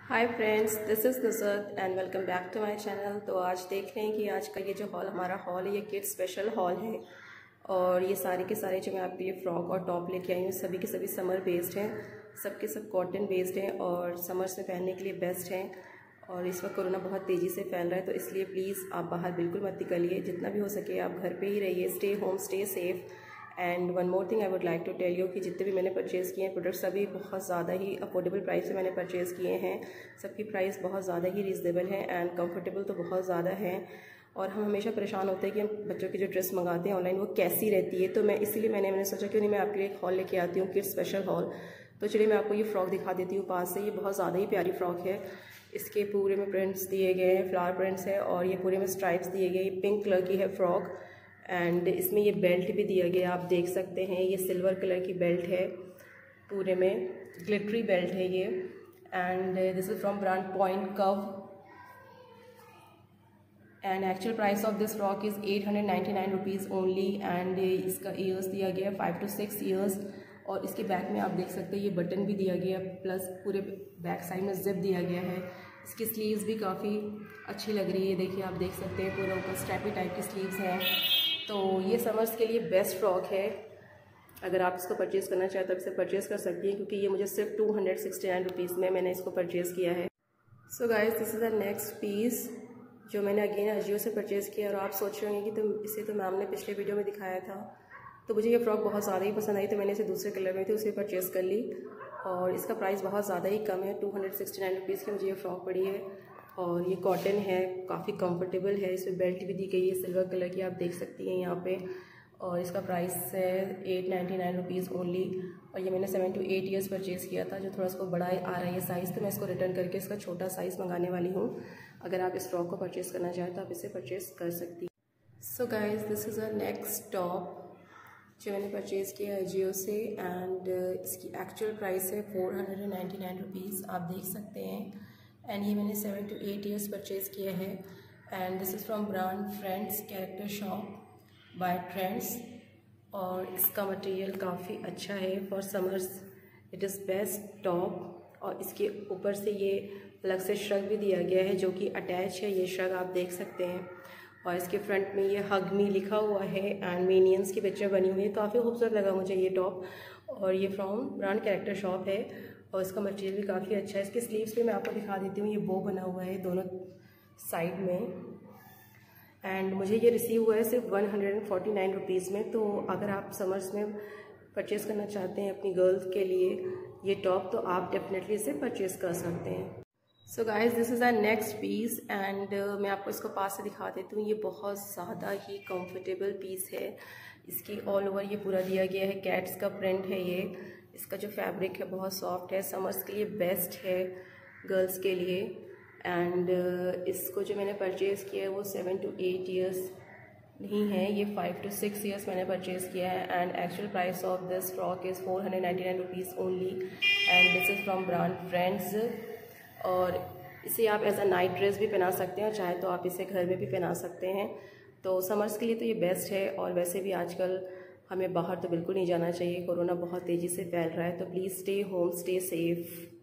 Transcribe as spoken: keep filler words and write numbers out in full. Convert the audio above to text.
Hi friends, this is Nusrat and welcome back to my channel. तो आज देख रहे हैं कि आज का ये जो हॉल हमारा हॉल है ये किड्स स्पेशल हॉल है। और ये सारे के सारे जो मैं आपके लिए फ़्रॉक और टॉप लेके आई हूँ सभी के सभी समर बेस्ड हैं, सब के सब कॉटन बेस्ड हैं और समर्स में पहनने के लिए बेस्ट हैं। और इस वक्त कोरोना बहुत तेज़ी से फैल रहा है, तो इसलिए प्लीज़ आप बाहर बिल्कुल मत निकलिए, जितना भी हो सके आप घर पर ही रहिए। Stay home, stay safe. And one more thing I would like to tell you कि जितने भी मैंने परचेज़ किए हैं प्रोडक्ट्स सभी बहुत ज़्यादा ही अफोर्डेबल प्राइस से मैंने परचेज़ किए हैं। सबकी प्राइस बहुत ज़्यादा ही रीज़नेबल है एंड कंफर्टेबल तो बहुत ज़्यादा है। और हम हमेशा परेशान होते हैं कि हम बच्चों की जो ड्रेस मंगाते हैं ऑनलाइन वो कैसी रहती है, तो मैं इसीलिए मैंने मैंने सोचा क्यों नहीं मैं आपके लिए एक हॉल लेके आती हूँ, किड्स स्पेशल हॉल। तो चलिए मैं आपको ये फ़्रॉक दिखा देती हूँ पास से। ये बहुत ज़्यादा ही प्यारी फ़्रॉक है। इसके पूरे में प्रिंट्स दिए गए हैं, फ्लावर प्रिंट्स है और ये पूरे में स्ट्राइप्स दिए गए। पिंक कलर की है फ़्रॉक एंड इसमें ये बेल्ट भी दिया गया, आप देख सकते हैं। ये सिल्वर कलर की बेल्ट है, पूरे में ग्लिटरी बेल्ट है ये। And this is from brand point कव and actual price of this frock is eight hundred ninety nine rupees only. And इसका ईयर्स दिया गया है फाइव टू सिक्स ईयर्स। और इसके बैक में आप देख सकते हैं ये बटन भी दिया गया, प्लस पूरे बैक साइड में जिप दिया गया है। इसकी स्लीव्स भी काफ़ी अच्छी लग रही है, देखिए आप देख सकते हैं पूरा ऊपर स्ट्रैपी टाइप की स्लीव्स हैं। तो ये समर्स के लिए बेस्ट फ्रॉक है। अगर आप इसको परचेज़ करना चाहें तो आप इसे परचेज़ कर सकती हैं, क्योंकि ये मुझे सिर्फ two hundred sixty nine rupees में मैंने इसको परचेज़ किया है। So guys, this is the next piece जो मैंने अगेन अजियो से परचेज़ किया। और आप सोच रहे होंगे कि तुम इसे तो मैम ने पिछले वीडियो में दिखाया था। तो मुझे ये फ़्रॉक बहुत ज़्यादा ही पसंद आई, तो मैंने इसे दूसरे कलर में थी उसे परचेज़ कर ली। और इसका प्राइस बहुत ज़्यादा ही कम है, two hundred sixty nine rupees की मुझे ये फ़्रॉक पड़ी है। और ये कॉटन है, काफ़ी कंफर्टेबल है। इसमें बेल्ट भी दी गई है सिल्वर कलर की, आप देख सकती हैं यहाँ पे। और इसका प्राइस है eight ninety nine rupees only. और ये मैंने seven to eight years purchase किया था। जो थोड़ा इसको बड़ा आ रहा है ये साइज़, तो मैं इसको रिटर्न करके इसका छोटा साइज़ मंगाने वाली हूँ। अगर आप इस फ्रॉक को परचेज़ करना चाहें तो आप इसे परचेज़ कर सकती हैं। So guys, this is a next top जो मैंने परचेज़ किया है जियो से। एंड इसकी एक्चुअल प्राइस है four hundred ninety nine rupees, आप देख सकते हैं। एंड ये मैंने seven to eight years purchase किया है। And this is from brand friends character shop by trends. और इसका मटेरियल काफ़ी अच्छा है for summers, it is best top. और इसके ऊपर से ये अलग से श्रग भी दिया गया है जो कि अटैच है, ये श्रग आप देख सकते हैं। और इसके फ्रंट में ये हग मी लिखा हुआ है एंड मिनियंस की पिक्चर बनी हुई है। काफ़ी खूबसूरत लगा मुझे ये टॉप। और ये फ्रॉम ब्रांड कैरेक्टर शॉप है और इसका मटेरियल भी काफ़ी अच्छा है। इसके स्लीव्स पे मैं आपको दिखा देती हूँ, ये बो बना हुआ है दोनों साइड में। एंड मुझे ये रिसीव हुआ है सिर्फ one hundred forty nine rupees में। तो अगर आप समर्स में परचेज़ करना चाहते हैं अपनी गर्ल्स के लिए ये टॉप, तो आप डेफिनेटली इसे परचेज़ कर सकते हैं। So guys, this is our next piece and मैं आपको इसको पास से दिखा देती हूँ। ये बहुत ज़्यादा ही कंफर्टेबल पीस है। इसकी ऑल ओवर ये पूरा दिया गया है, कैट्स का प्रिंट है ये। इसका जो फैब्रिक है बहुत सॉफ्ट है, समर्स के लिए बेस्ट है गर्ल्स के लिए। एंड uh, इसको जो मैंने परचेज़ किया है वो सेवन टू एट ईयर्स नहीं है, ये फाइव टू सिक्स ईयर्स मैंने परचेज़ किया है। And actual price of this frock is four hundred ninety nine rupees only. And this is from brand friends. और इसे आप एज अ नाइट ड्रेस भी पहना सकते हैं और चाहे तो आप इसे घर में भी पहना सकते हैं। तो समर्स के लिए तो ये बेस्ट है। और वैसे भी आजकल हमें बाहर तो बिल्कुल नहीं जाना चाहिए, कोरोना बहुत तेज़ी से फैल रहा है। तो please stay home, stay safe.